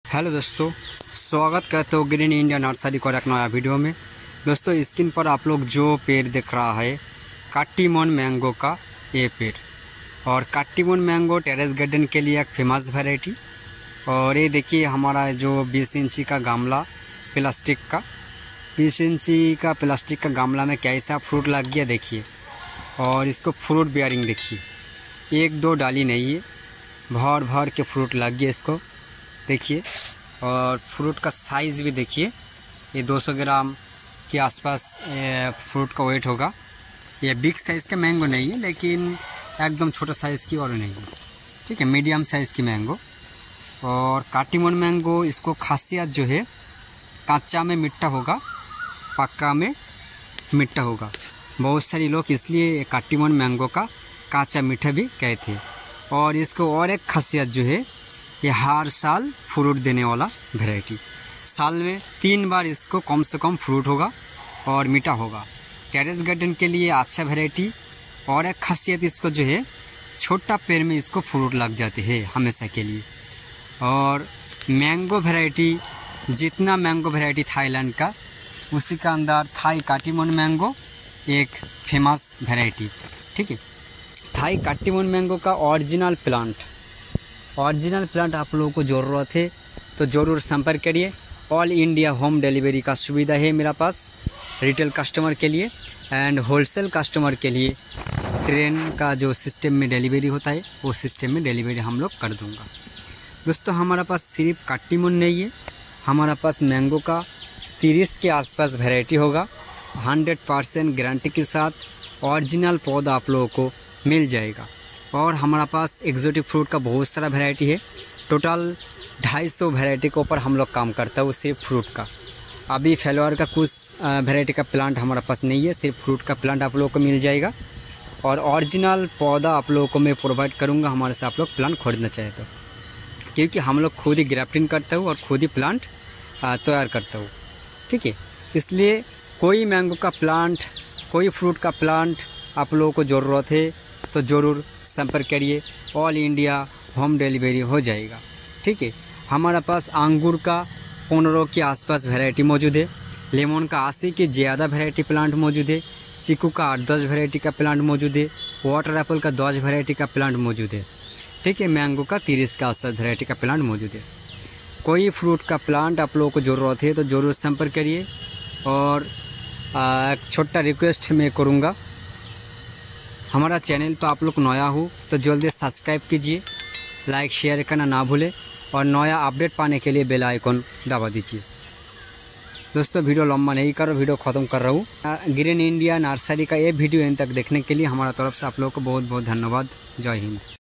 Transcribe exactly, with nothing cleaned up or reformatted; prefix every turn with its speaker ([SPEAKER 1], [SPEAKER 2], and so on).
[SPEAKER 1] Hello दोस्तों, स्वागत करते हो ग्रीन इंडिया नर्सरी को एक नया वीडियो में। दोस्तों स्क्रीन पर आप लोग जो पेड़ दिख रहा है काटीमोन मैंगो का ये पेड़, और काटीमोन मैंगो टेरेस गार्डन के लिए एक फेमस वैरायटी। और ये देखिए हमारा जो बीस इंची का गमला प्लास्टिक का बीस इंची का प्लास्टिक का गमला में कैसा फ्रूट लग गया देखिए। और इसको फ्रूट बेयरिंग देखिए, एक दो डाली नहीं है, भर भर के फ्रूट लग गया इसको देखिए। और फ्रूट का साइज़ भी देखिए, ये दो सौ ग्राम के आसपास फ्रूट का वेट होगा। ये बिग साइज़ का मैंगो नहीं है, लेकिन एकदम छोटा साइज़ की और नहीं है, ठीक है, मीडियम साइज़ की मैंगो। और काटीमोन मैंगो इसको खासियत जो है कच्चा में मिट्टा होगा, पक्का में मिट्टा होगा। बहुत सारे लोग इसलिए काटीमोन मैंगो का कच्चा मीठा भी कहते हैं। और इसको और एक खासियत जो है, ये हर साल फ्रूट देने वाला वैरायटी, साल में तीन बार इसको कम से कम फ्रूट होगा और मीठा होगा। टेरेस गार्डन के लिए अच्छा वैरायटी। और एक खासियत इसको जो है छोटा पेड़ में इसको फ्रूट लग जाते हैं हमेशा के लिए। और मैंगो वैरायटी, जितना मैंगो वैरायटी थाईलैंड का, उसी का अंदर थाई काटीमोन मैंगो एक फेमस वैरायटी, ठीक है। थाई काटीमोन मैंगो का ओरिजिनल प्लांट ओरिजिनल प्लांट आप लोगों को ज़रूरत है तो ज़रूर संपर्क करिए। ऑल इंडिया होम डिलीवरी का सुविधा है मेरा पास, रिटेल कस्टमर के लिए एंड होलसेल कस्टमर के लिए ट्रेन का जो सिस्टम में डिलीवरी होता है वो सिस्टम में डिलीवरी हम लोग कर दूंगा। दोस्तों हमारा पास सिर्फ काटीमोन नहीं है, हमारा पास मैंगो का तीस के आसपास वैरायटी होगा। हंड्रेड परसेंट गारंटी के साथ ओरिजिनल पौधा आप लोगों को मिल जाएगा। और हमारा पास एक्जोटिक फ्रूट का बहुत सारा वैरायटी है, टोटल ढाई सौ वैरायटी के ऊपर हम लोग काम करता है वो सिर्फ फ्रूट का। अभी फ्लावर का कुछ वैरायटी का प्लांट हमारा पास नहीं है, सिर्फ फ्रूट का प्लांट आप लोगों को मिल जाएगा। और ओरिजिनल पौधा आप लोगों को मैं प्रोवाइड करूँगा हमारे से आप लोग प्लांट खरीदना चाहे तो, क्योंकि हम लोग खुद ही ग्राफ्टिंग करते हो और खुद ही प्लांट तैयार करते हो, ठीक है। इसलिए कोई मैंगो का प्लांट, कोई फ्रूट का प्लांट आप लोगों को ज़रूरत है तो ज़रूर संपर्क करिए, ऑल इंडिया होम डिलीवरी हो जाएगा, ठीक है। हमारा पास अंगूर का पंद्रह के आसपास वैरायटी मौजूद है, लेमन का अस्सी के ज़्यादा वैरायटी प्लांट मौजूद है, चीकू का आठ दस वैरायटी का प्लांट मौजूद है, वाटर एप्पल का दस वैरायटी का प्लांट मौजूद है, ठीक है। मैंगो का तीस के आसपास वैरायटी का प्लांट मौजूद है। कोई फ्रूट का प्लांट आप लोगों को ज़रूरत है तो ज़रूर संपर्क करिए। और एक छोटा रिक्वेस्ट मैं करूँगा, हमारा चैनल पर आप लोग नया हो तो जल्दी सब्सक्राइब कीजिए, लाइक शेयर करना ना भूलें, और नया अपडेट पाने के लिए बेल आइकन दबा दीजिए। दोस्तों वीडियो लंबा नहीं करो, वीडियो ख़त्म कर रहा हूँ। ग्रीन इंडिया नर्सरी का ये वीडियो इन तक देखने के लिए हमारा तरफ से आप लोगों को बहुत बहुत धन्यवाद। जय हिंद।